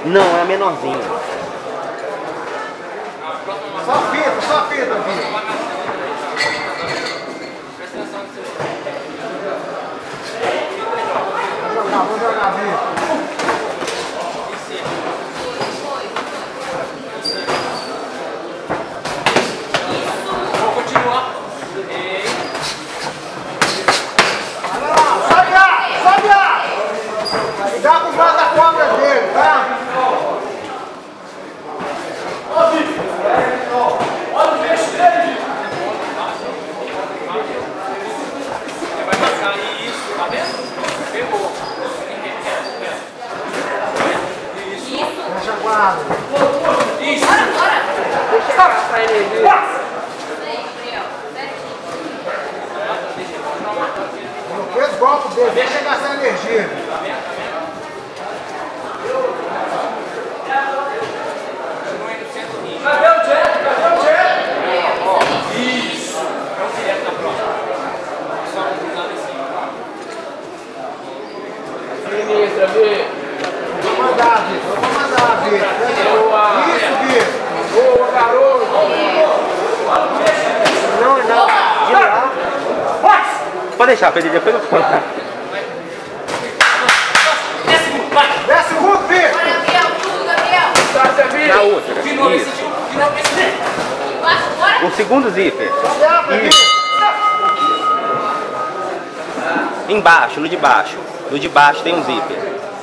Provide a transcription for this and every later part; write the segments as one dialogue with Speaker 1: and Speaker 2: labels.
Speaker 1: Não, é a menorzinha.
Speaker 2: Só fita, filho. Vamos jogar, filho.
Speaker 3: Vou continuar.
Speaker 2: Sobe lá! Cuidado com os guarda-cobras dele, tá?
Speaker 3: Olha o peixe dele. Vai passar isso, tá vendo? Pegou. Isso.
Speaker 2: Fecha a guarda.
Speaker 3: Isso.
Speaker 4: Bora!
Speaker 1: Deixa eu passar energia.
Speaker 2: Bloqueia os golpes dele, deixa ele gastar energia.
Speaker 3: Cadê o Jack? Isso. Vamos direto na próxima. Só usando esse. Ministra, Vê.
Speaker 2: Vou mandar, Vitor. Isso, Vitor.
Speaker 3: Boa, garoto.
Speaker 1: Não. De lá. Pode deixar, Pedro, depois eu falo.
Speaker 3: 10 segundos, vai.
Speaker 2: 10 segundos, Vitor.
Speaker 1: Na outra.
Speaker 3: De novo esse
Speaker 1: Isso.
Speaker 3: tipo. De novo esse tipo.
Speaker 1: O segundo zíper. Isso. Embaixo, no de baixo. No de baixo tem um zíper.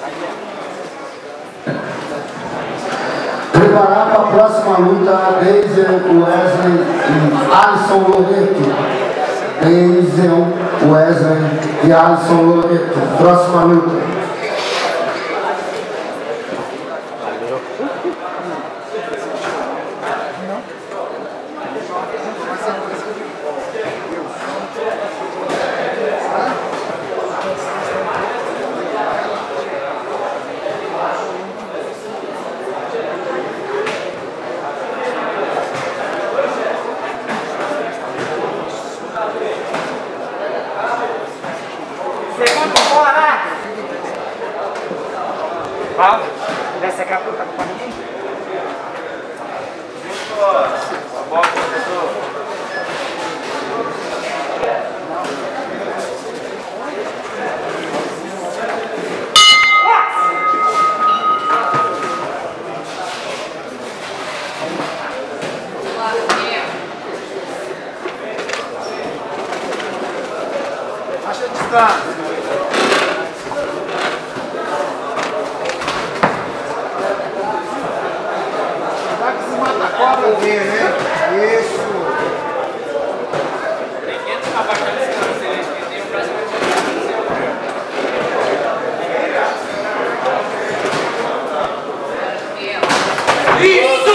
Speaker 5: Preparar para a próxima luta, Denzel Wesley e Alisson Loreto. Denzel Wesley e Alisson Loreto. Próxima luta.
Speaker 2: Segundo fora.
Speaker 1: Fala.
Speaker 2: Desce aqui a puta com ninguém. Acha a distância. Vai que se mata a cobra dele, né? Isso.
Speaker 3: Tem que abaixar esse cara, se ele tem o braço mais Isso!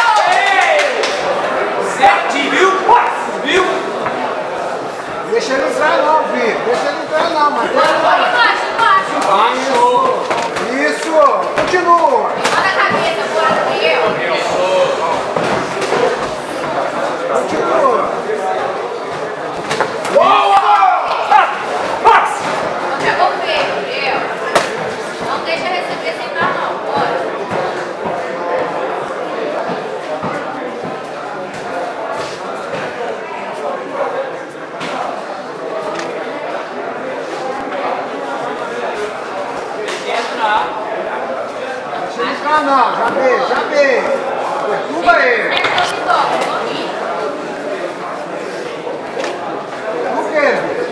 Speaker 3: Certinho, viu? Viu?
Speaker 2: Deixa ele entrar não, Vitor. Deixa ele entrar não, mas
Speaker 3: Baixou.
Speaker 2: Isso. Continua. Continua.
Speaker 4: Não deixa receber sem dar não, bora.
Speaker 2: Deixa ele entrar não. Já veio. Perturba ele. Por quê?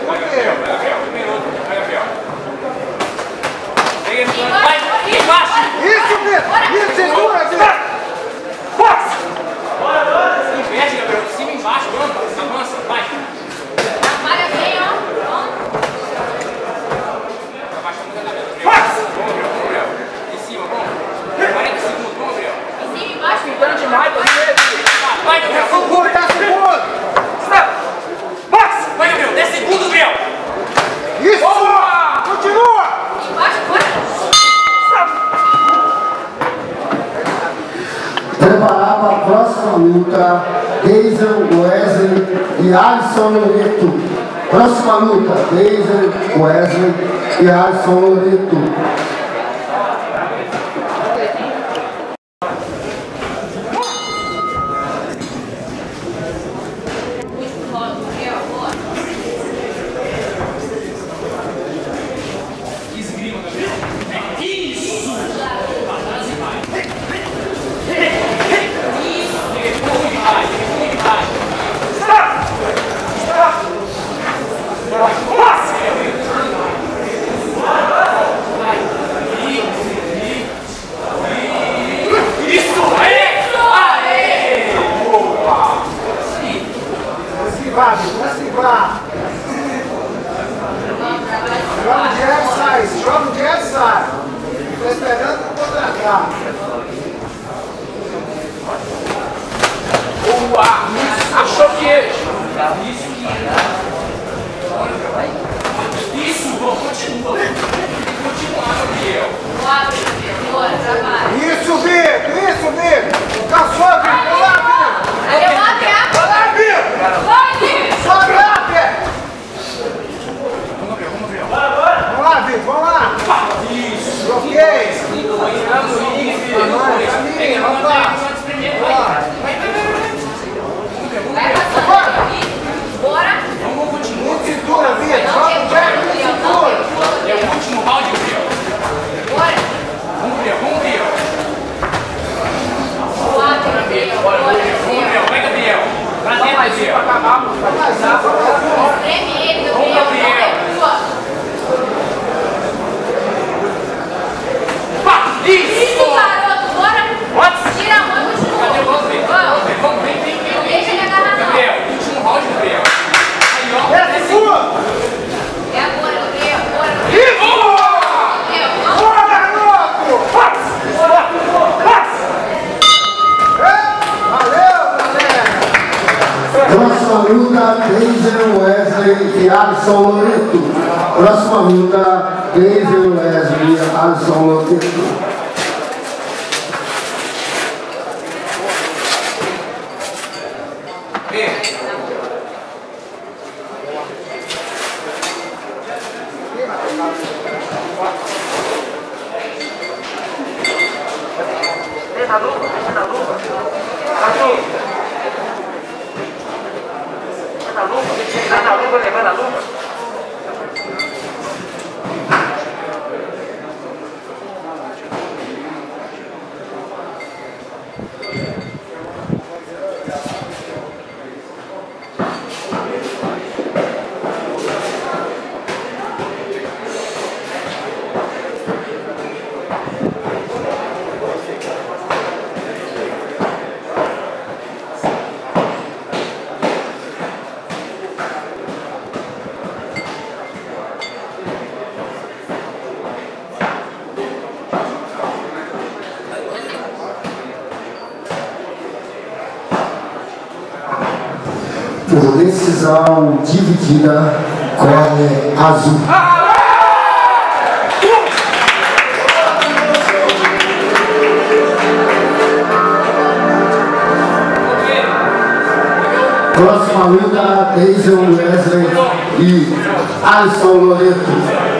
Speaker 3: Vai, embaixo.
Speaker 2: Isso, Vitor. Isso, segura, Vitor.
Speaker 3: Inverte, Gabriel. De cima e embaixo. Avança, vai.
Speaker 4: Trabalha bem, ó.
Speaker 3: Abaixa muito a cabeça. Vamos, Gabriel. Em cima, vamos. 40 segundos, vamos, Gabriel.
Speaker 4: Em cima e embaixo.
Speaker 3: Ficando demais, vai, Gabriel.
Speaker 2: Segura, tá seguro.
Speaker 3: Vai, Gabriel. 10 segundos, Gabriel.
Speaker 2: Isso. Continua.
Speaker 4: Embaixo, bora.
Speaker 5: Preparar para a próxima luta, Denzel Wesley e Alisson Loreto. Próxima luta, Denzel Wesley e Alisson Loreto.
Speaker 2: esquivar, vamos esquivar. Joga o direto e sai, joga o direto e sai. Estou esperando para contratar.
Speaker 3: Achou que isso, vou continuar. Continuar, Gabriel.
Speaker 2: Isso, Vitor. Caçou, Vitor. Vamos lá, Vitor.
Speaker 4: Aí eu abri a
Speaker 2: Vai lá, Vitor.
Speaker 4: Pode!
Speaker 2: Sobe lá, Vitor. Vamos lá, Vitor. Vamos lá.
Speaker 3: Isso.
Speaker 2: Bloqueio. Vamos lá.
Speaker 4: Bora!
Speaker 3: Vamos continuar.
Speaker 2: Cintura, Vitor. Joga o Jack no cintura.
Speaker 3: É o último round, Gabriel.
Speaker 4: Bora!
Speaker 3: Vamos ver.
Speaker 4: Bora, Gabriel!
Speaker 3: Vai, Gabriel. Pra dentro, Gabriel.
Speaker 4: Espreme ele, Gabriel! Isso, garoto! Bora! Tira a mão e continua!
Speaker 3: Cadê o outro? Vem.
Speaker 4: Não deixa ele agarrar, não!
Speaker 3: Gabriel, último round, Gabriel. Aí, ó.
Speaker 2: É sua.
Speaker 4: É agora, Gabriel! Bora! Gabriel, vamos!
Speaker 2: Bora, garoto. Valeu, galera.
Speaker 5: Próxima luta, Denzel Wesley e Alisson Loreto. Próxima luta, Denzel Wesley e Alisson Loreto.
Speaker 1: Levanta a luva.
Speaker 5: Por decisão dividida, corre azul. Próxima luta, Denzel Wesley e Alisson Loreto.